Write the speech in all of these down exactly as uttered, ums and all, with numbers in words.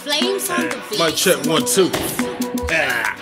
Flamez on the beat. Mic check one, two. Yeah.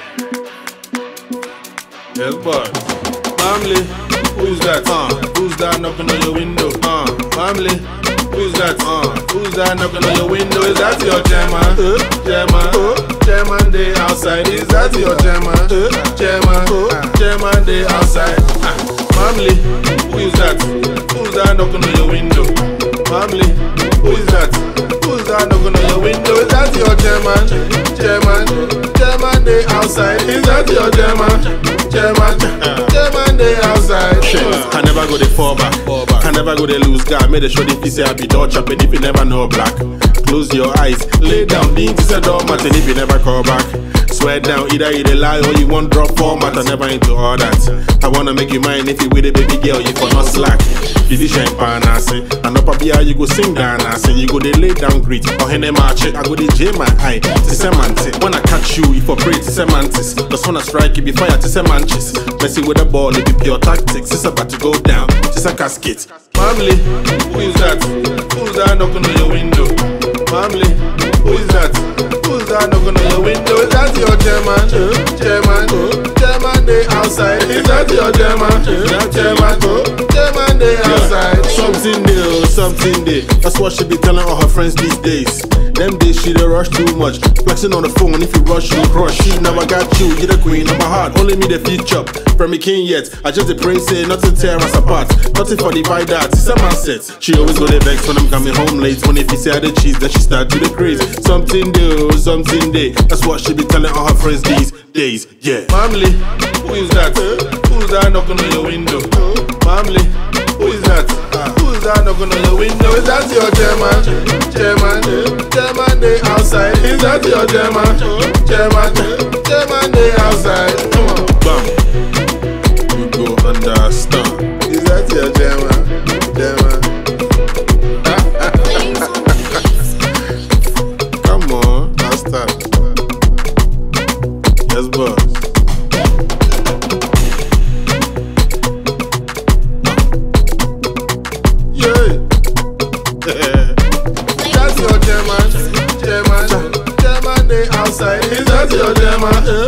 Yes, boy. Family, who's that? Uh, who's that knocking on your window? Uh, family, who's that? Uh, who's that knocking on your window? Is that your German? Uh, German, uh, German day outside. Is that your German? Uh, German, uh, German day outside. Uh, family, who's that? Who's that knocking on your window? Family, who is that? Who's that knocking on your window? Is that your German? German, German day outside. Is that your German? German, German day outside. I never go to fall back. I never go to lose guard. Made a show if you say I be door chopping if you never know black. Close your eyes, lay down, the is a door mat and if you never call back. Swear down, either you dey lie or you want drop format. I never into all that. I wanna make you mine if you with a baby girl, you for not slack. You di champagne, I say. And up a beer, you go sing down, I say. You go dey lay down greet. Or hene march, I go dey jay my eye. To semantic. When I catch you, if I pray to semantics. Just wanna strike, it be fire to semantics. Messy with the ball, it be pure tactics. It's about to go down, it's a casket. Family, who is that? Who's that knocking on your window? Family, who is that? Who's that knocking on your window? Is that your German? German, German day outside. Is that your German? German, German day outside. Something new, something day. That's what she be telling all her friends these days. Them days she dey rush too much. Flexing on the phone, if you rush, you crush. She never got you, you the queen of my heart. Only me the feature. From me king yet. I just the pray say nothing tear us apart. Nothing for divide that. It's a mindset. She always go the vex when I'm coming home late. When if you say I the cheese, then she start to the craze. Something new, something day. That's what she be telling all her friends these days. Yeah. Family, who is that? Who's that knocking on your window? Family, who is that? Who's that knocking on your window? Is that your German? German, German day outside. Is that your German? German, German day outside. Come on, bam. You go understand. Is that your German? German. Come on, I'll start. Yes, boss. That's your German, German, German day outside. Is that your German?